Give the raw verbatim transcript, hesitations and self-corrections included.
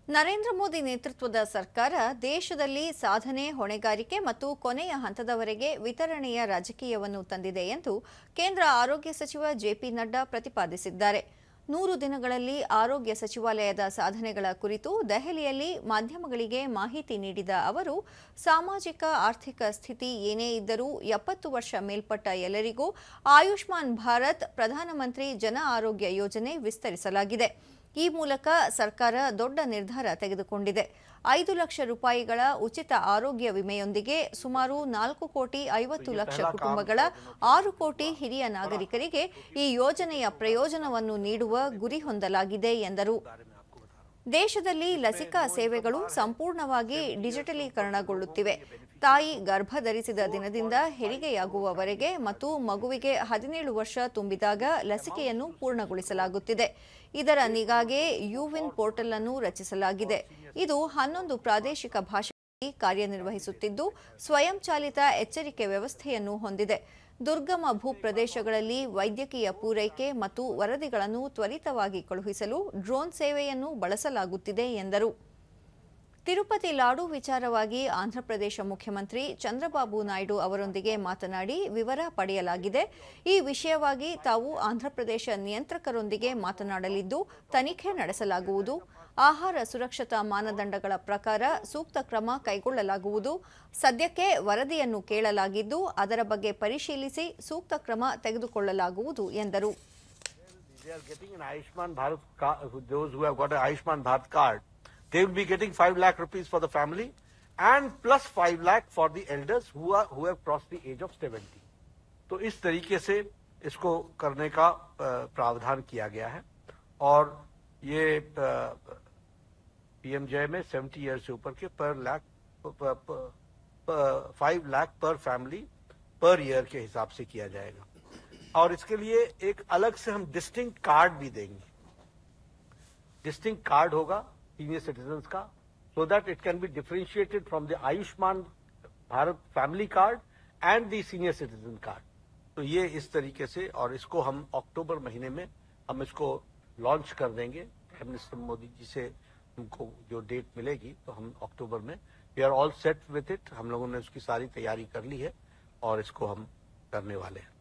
ನರೇಂದ್ರ ಮೋದಿ ನೇತೃತ್ವದ ಸರ್ಕಾರ ದೇಶದಲ್ಲಿ ಸಾಧನೆ, ಹೊಣೆಗಾರಿಕೆ ಮತ್ತು ಕೊನೆಯ ಹಂತದವರೆಗೆ ವಿತರಣೆಯ ರಾಜಕೀಯವನ್ನು ತಂದಿದೆ ಎಂದು ಕೇಂದ್ರ ಆರೋಗ್ಯ ಸಚಿವ ಜೆಪಿ ನಡ್ಡಾ ಪ್ರತಿಪಾದಿಸಿದ್ದಾರೆ. ನೂರು ದಿನಗಳಲ್ಲಿ ಆರೋಗ್ಯ ಸಚಿವಾಲಯದ ಸಾಧನೆಗಳ ಕುರಿತು ದೆಹಲಿಯಲ್ಲಿ ಮಾಧ್ಯಮಗಳಿಗೆ ಮಾಹಿತಿ ನೀಡಿದ ಅವರು, ಸಾಮಾಜಿಕ ಆರ್ಥಿಕ ಸ್ಥಿತಿ ಏನೇ ಇದ್ದರೂ ಎಪ್ಪತ್ತು ವರ್ಷ ಮೇಲ್ಪಟ್ಟ ಎಲ್ಲರಿಗೂ ಆಯುಷ್ಮಾನ್ ಭಾರತ್ ಪ್ರಧಾನಮಂತ್ರಿ ಜನ ಆರೋಗ್ಯ ಯೋಜನೆ ವಿಸ್ತರಿಸಲಾಗಿದೆ. ಈ ಮೂಲಕ ಸರ್ಕಾರ ದೊಡ್ಡ ನಿರ್ಧಾರ ತೆಗೆದುಕೊಂಡಿದೆ. ಐದು ಲಕ್ಷ ರೂಪಾಯಿಗಳ ಉಚಿತ ಆರೋಗ್ಯ ವಿಮೆಯೊಂದಿಗೆ ಸುಮಾರು ನಾಲ್ಕು ಕೋಟಿ ಐವತ್ತು ಲಕ್ಷ ಕುಟುಂಬಗಳ ಆರು ಕೋಟಿ ಹಿರಿಯ ನಾಗರಿಕರಿಗೆ ಈ ಯೋಜನೆಯ ಪ್ರಯೋಜನವನ್ನು ನೀಡುವ ಗುರಿ ಹೊಂದಲಾಗಿದೆ ಎಂದರು. ದೇಶದಲ್ಲಿ ಲಸಿಕಾ ಸೇವೆಗಳು ಸಂಪೂರ್ಣವಾಗಿ ಡಿಜಿಟಲೀಕರಣಗೊಳ್ಳುತ್ತಿವೆ. ತಾಯಿ ಗರ್ಭ ಧರಿಸಿದ ದಿನದಿಂದ ಹೆರಿಗೆಯಾಗುವವರೆಗೆ ಮತ್ತು ಮಗುವಿಗೆ ಹದಿನೇಳು ವರ್ಷ ತುಂಬಿದಾಗ ಲಸಿಕೆಯನ್ನು ಪೂರ್ಣಗೊಳಿಸಲಾಗುತ್ತಿದೆ. ಇದರ ನಿಗಾಗೆ ಯುವಿನ್ ಪೋರ್ಟಲ್ ಅನ್ನು ರಚಿಸಲಾಗಿದೆ. ಇದು ಹನ್ನೊಂದು ಪ್ರಾದೇಶಿಕ ಭಾಷೆಗಳಲ್ಲಿ ಕಾರ್ಯನಿರ್ವಹಿಸುತ್ತಿದ್ದು ಸ್ವಯಂಚಾಲಿತ ಎಚ್ಚರಿಕೆ ವ್ಯವಸ್ಥೆಯನ್ನು ಹೊಂದಿದೆ. ದುರ್ಗಮ ಭೂಪ್ರದೇಶಗಳಲ್ಲಿ ವೈದ್ಯಕೀಯ ಪೂರೈಕೆ ಮತ್ತು ವರದಿಗಳನ್ನು ತ್ವರಿತವಾಗಿ ಕಳುಹಿಸಲು ಡ್ರೋನ್ ಸೇವೆಯನ್ನು ಬಳಸಲಾಗುತ್ತಿದೆ ಎಂದರು. ತಿರುಪತಿ ಲಾಡು ವಿಚಾರವಾಗಿ ಆಂಧ್ರಪ್ರದೇಶ ಮುಖ್ಯಮಂತ್ರಿ ಚಂದ್ರಬಾಬು ನಾಯ್ಡು ಅವರೊಂದಿಗೆ ಮಾತನಾಡಿ ವಿವರ ಪಡೆಯಲಾಗಿದೆ. ಈ ವಿಷಯವಾಗಿ ತಾವು ಆಂಧ್ರಪ್ರದೇಶ ನಿಯಂತ್ರಕರೊಂದಿಗೆ ಮಾತನಾಡಲಿದ್ದು ತನಿಖೆ ನಡೆಸಲಾಗುವುದು. ಆಹಾರ ಸುರಕ್ಷತಾ ಮಾನದಂಡಗಳ ಪ್ರಕಾರ ಸೂಕ್ತ ಕ್ರಮ ಕೈಗೊಳ್ಳಲಾಗುವುದು. ಸದ್ಯಕ್ಕೆ ವರದಿಯನ್ನು ಕೇಳಲಾಗಿದ್ದು ಅದರ ಬಗ್ಗೆ ಪರಿಶೀಲಿಸಿ ಸೂಕ್ತ ಕ್ರಮ ತೆಗೆದುಕೊಳ್ಳಲಾಗುವುದು ಎಂದರು. They will be getting five lakh rupees for the family and plus five lakh for the elders who are who have crossed the age of seventy. तो इस तरीके से इसको करने का प्रावधान किया गया है और ये पीएम जय में सेवेंटी ईयर से ऊपर के पर लाख फाइव लाख पर फैमिली पर ईयर के हिसाब से किया जाएगा और इसके लिए एक अलग से हम डिस्टिंक्ट कार्ड भी देंगे. डिस्टिंक्ट कार्ड होगा senior citizens का, so that it can be differentiated from the Ayushman Bharat family card and the senior citizen card. तो ये इस तरीके से और इसको हम अक्टूबर महीने में हम इसको लॉन्च कर देंगे. प्राइम मिनिस्टर मोदी जी से हमको जो डेट मिलेगी तो हम अक्टूबर में we are all set with it. हम लोगों ने उसकी सारी तैयारी कर ली है और इसको हम करने वाले हैं.